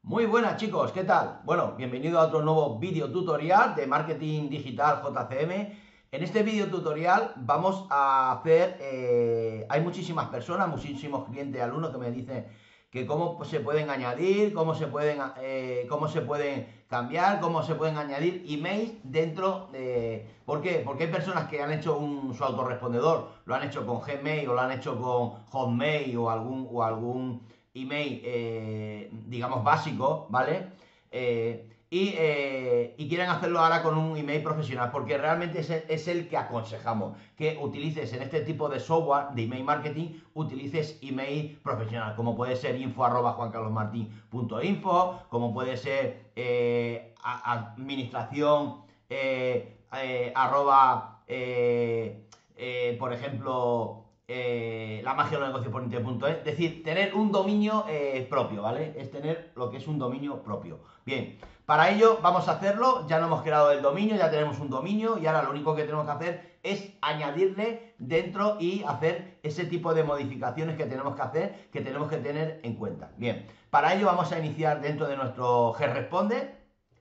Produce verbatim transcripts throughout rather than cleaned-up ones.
Muy buenas chicos, ¿qué tal? Bueno, bienvenido a otro nuevo vídeo tutorial de Marketing Digital J C M. En este vídeo tutorial vamos a hacer, eh, hay muchísimas personas, muchísimos clientes y alumnos que me dicen que cómo se pueden añadir, cómo se pueden, eh, cómo se pueden cambiar, cómo se pueden añadir emails dentro de... ¿Por qué? Porque hay personas que han hecho un, su autorrespondedor, lo han hecho con Gmail o lo han hecho con Hotmail o algún, o algún email, eh, digamos, básico, ¿vale? Eh, y, eh, y quieren hacerlo ahora con un email profesional, porque realmente es el, es el que aconsejamos, que utilices en este tipo de software de email marketing, utilices email profesional, como puede ser info arroba juancarlosmartin.info, como puede ser eh, administración eh, eh, arroba, eh, eh, por ejemplo, eh, la magia de los negocios por internet.es, es decir, tener un dominio eh, propio, ¿vale? Es tener lo que es un dominio propio. Bien, para ello vamos a hacerlo, ya no hemos creado el dominio, ya tenemos un dominio y ahora lo único que tenemos que hacer es añadirle dentro y hacer ese tipo de modificaciones que tenemos que hacer, que tenemos que tener en cuenta. Bien, para ello vamos a iniciar dentro de nuestro GetResponde.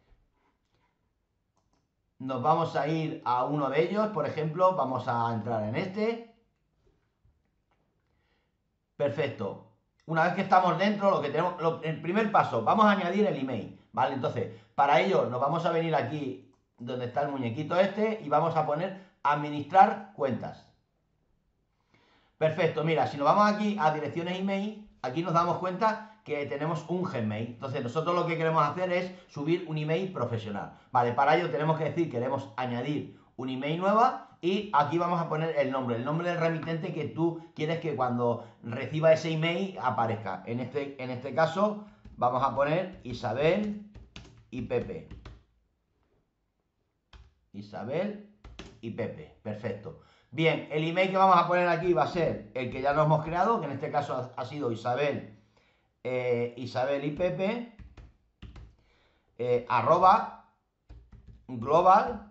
Nos vamos a ir a uno de ellos, por ejemplo, vamos a entrar en este. Perfecto. Una vez que estamos dentro, lo que tenemos, lo, el primer paso, vamos a añadir el email, ¿vale? Entonces, para ello nos vamos a venir aquí donde está el muñequito este y vamos a poner administrar cuentas. Perfecto, mira, si nos vamos aquí a direcciones email, aquí nos damos cuenta que tenemos un Gmail. Entonces, nosotros lo que queremos hacer es subir un email profesional. Vale, para ello tenemos que decir que queremos añadir un email nueva y aquí vamos a poner el nombre, el nombre del remitente que tú quieres que cuando reciba ese email aparezca. En este, en este caso vamos a poner Isabel y Pepe. Isabel y Pepe, perfecto. Bien, el email que vamos a poner aquí va a ser el que ya nos hemos creado, que en este caso ha, ha sido Isabel, eh, Isabel y Pepe, eh, arroba global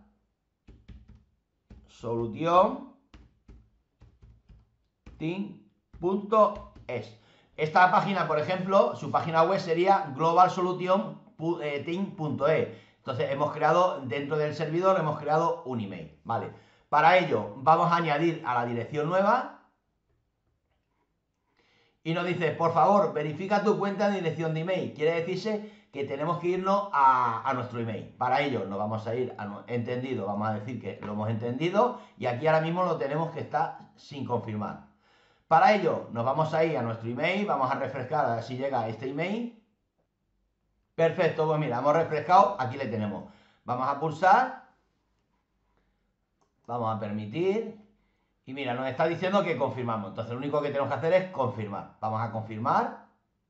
solution team punto es. Esta página, por ejemplo, su página web sería global solution team punto es. Entonces hemos creado, dentro del servidor, hemos creado un email, ¿vale? Para ello, vamos a añadir a la dirección nueva y nos dice, por favor, verifica tu cuenta de dirección de email. Quiere decirse que tenemos que irnos a, a nuestro email. Para ello nos vamos a ir a entendido, vamos a decir que lo hemos entendido y aquí ahora mismo lo tenemos que estar sin confirmar. Para ello nos vamos a ir a nuestro email, vamos a refrescar a ver si llega este email. Perfecto, pues mira, hemos refrescado, aquí le tenemos. Vamos a pulsar, vamos a permitir y mira, nos está diciendo que confirmamos. Entonces lo único que tenemos que hacer es confirmar. Vamos a confirmar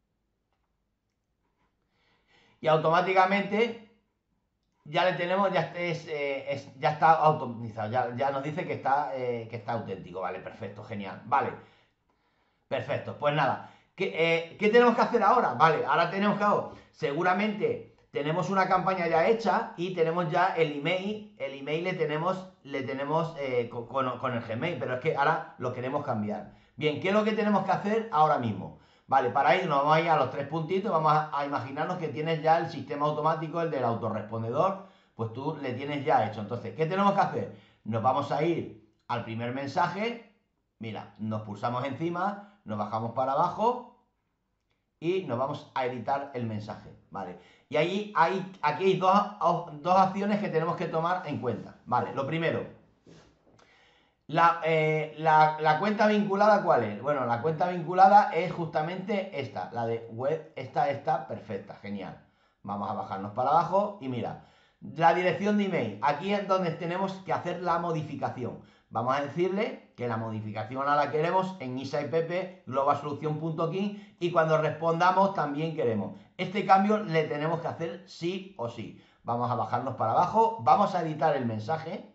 y automáticamente ya le tenemos, ya, es, eh, es, ya está automatizado, ya, ya, nos dice que está, eh, que está auténtico, vale, perfecto, genial, vale, perfecto, pues nada, ¿qué, eh, ¿qué tenemos que hacer ahora? Vale, ahora tenemos que, seguramente tenemos una campaña ya hecha y tenemos ya el email, el email le tenemos, le tenemos eh, con, con el Gmail, pero es que ahora lo queremos cambiar. Bien, ¿qué es lo que tenemos que hacer ahora mismo? Vale, para ello nos vamos a ir a los tres puntitos, vamos a, a imaginarnos que tienes ya el sistema automático, el del autorrespondedor, pues tú le tienes ya hecho. Entonces, ¿qué tenemos que hacer? Nos vamos a ir al primer mensaje, mira, nos pulsamos encima, nos bajamos para abajo y nos vamos a editar el mensaje, ¿vale? Y ahí hay, aquí hay dos, dos acciones que tenemos que tomar en cuenta, ¿vale? Lo primero, La, eh, la, la cuenta vinculada, ¿cuál es? Bueno, la cuenta vinculada es justamente esta, la de web, esta está perfecta, genial. Vamos a bajarnos para abajo y mira, la dirección de email, aquí es donde tenemos que hacer la modificación. Vamos a decirle que la modificación a la queremos en isa y pepe global solution punto com y cuando respondamos también queremos. Este cambio le tenemos que hacer sí o sí. Vamos a bajarnos para abajo, vamos a editar el mensaje.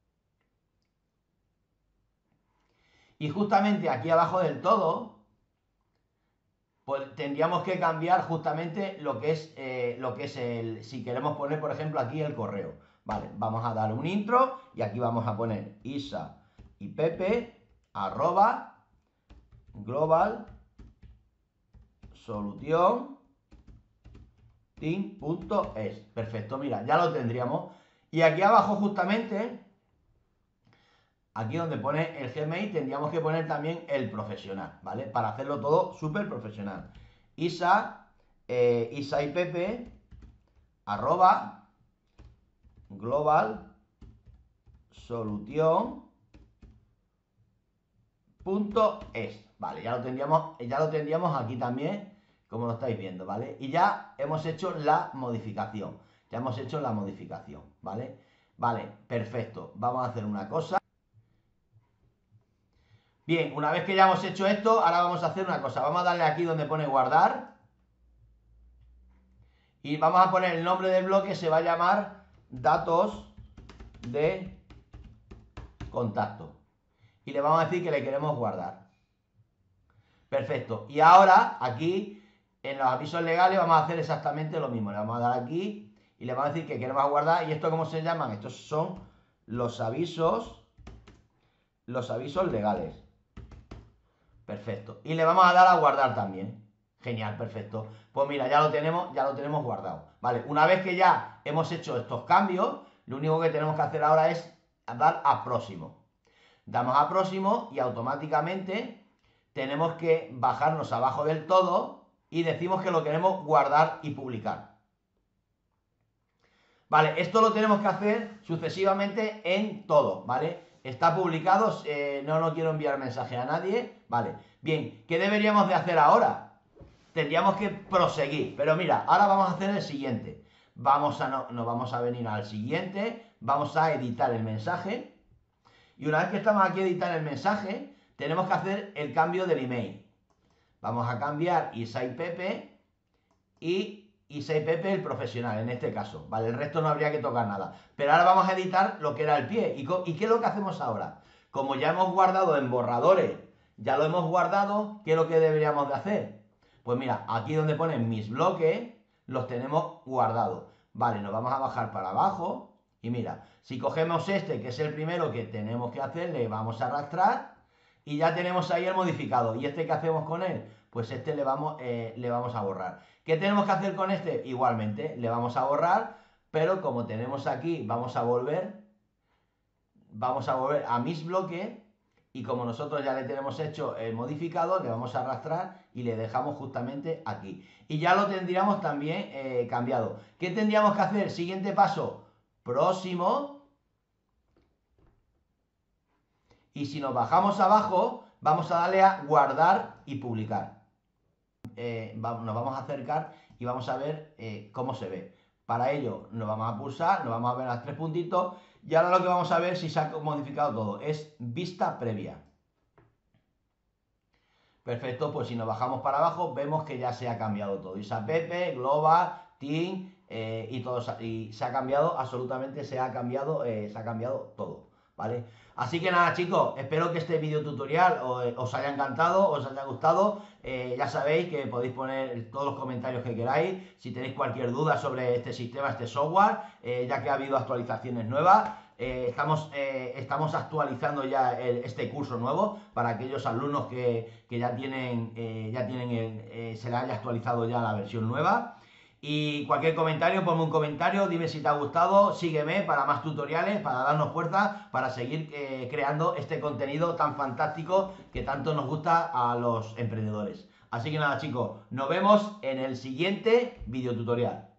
Y justamente aquí abajo del todo, pues tendríamos que cambiar justamente lo que es, eh, lo que es el, si queremos poner, por ejemplo, aquí el correo. Vale, vamos a dar un intro y aquí vamos a poner Isa y Pepe arroba global solution team.es. Perfecto, mira, ya lo tendríamos. Y aquí abajo justamente, aquí donde pone el Gmail, tendríamos que poner también el profesional, ¿vale? Para hacerlo todo súper profesional. Isa, eh, Isa y Pepe, arroba, global, solución, punto es. Vale, ya lo tendríamos, ya lo tendríamos aquí también, como lo estáis viendo, ¿vale? Y ya hemos hecho la modificación. Ya hemos hecho la modificación, ¿vale? Vale, perfecto. Vamos a hacer una cosa. Bien, una vez que ya hemos hecho esto, ahora vamos a hacer una cosa. Vamos a darle aquí donde pone guardar. Y vamos a poner el nombre del bloque, se va a llamar datos de contacto. Y le vamos a decir que le queremos guardar. Perfecto. Y ahora, aquí, en los avisos legales, vamos a hacer exactamente lo mismo. Le vamos a dar aquí y le vamos a decir que queremos guardar. ¿Y esto cómo se llaman? Estos son los avisos, los avisos legales. Perfecto. Y le vamos a dar a guardar también. Genial, perfecto. Pues mira, ya lo tenemos, ya lo tenemos guardado. Vale, una vez que ya hemos hecho estos cambios, lo único que tenemos que hacer ahora es dar a próximo. Damos a próximo y automáticamente tenemos que bajarnos abajo del todo y decimos que lo queremos guardar y publicar. Vale, esto lo tenemos que hacer sucesivamente en todo, ¿vale? Está publicado, eh, no, no quiero enviar mensaje a nadie, ¿vale? Bien, ¿qué deberíamos de hacer ahora? Tendríamos que proseguir, pero mira, ahora vamos a hacer el siguiente. Vamos a, no, nos vamos a venir al siguiente, vamos a editar el mensaje. Y una vez que estamos aquí a editar el mensaje, tenemos que hacer el cambio del email. Vamos a cambiar Isa y Pepe y Isa y Pepe el profesional, en este caso. Vale, el resto no habría que tocar nada. Pero ahora vamos a editar lo que era el pie. ¿Y, ¿Y qué es lo que hacemos ahora? Como ya hemos guardado en borradores, ya lo hemos guardado, ¿qué es lo que deberíamos de hacer? Pues mira, aquí donde ponen mis bloques, los tenemos guardados. Vale, nos vamos a bajar para abajo. Y mira, si cogemos este, que es el primero que tenemos que hacer, le vamos a arrastrar y ya tenemos ahí el modificado. ¿Y este qué hacemos con él? Pues este le vamos, eh, le vamos a borrar. ¿Qué tenemos que hacer con este? Igualmente, le vamos a borrar, pero como tenemos aquí, vamos a volver, vamos a volver a mis bloques y como nosotros ya le tenemos hecho el modificado, le vamos a arrastrar y le dejamos justamente aquí. Y ya lo tendríamos también eh, cambiado. ¿Qué tendríamos que hacer? Siguiente paso. Próximo. Y si nos bajamos abajo, vamos a darle a guardar y publicar. Eh, nos vamos a acercar y vamos a ver eh, cómo se ve. Para ello nos vamos a pulsar, nos vamos a ver los tres puntitos y ahora lo que vamos a ver si se ha modificado todo es vista previa. Perfecto, pues si nos bajamos para abajo vemos que ya se ha cambiado todo. Isa Pepe, Global, Team eh, y todo y se ha cambiado absolutamente, se ha cambiado, eh, se ha cambiado todo, ¿vale? Así que nada chicos, espero que este video tutorial os, os haya encantado, os haya gustado. Eh, ya sabéis que podéis poner todos los comentarios que queráis. Si tenéis cualquier duda sobre este sistema, este software, eh, ya que ha habido actualizaciones nuevas. Eh, estamos, eh, estamos actualizando ya el, este curso nuevo para aquellos alumnos que, que ya tienen, eh, ya tienen el, eh, se les haya actualizado ya la versión nueva. Y cualquier comentario, ponme un comentario, dime si te ha gustado, sígueme para más tutoriales, para darnos fuerza, para seguir eh, creando este contenido tan fantástico que tanto nos gusta a los emprendedores. Así que nada chicos, nos vemos en el siguiente video tutorial.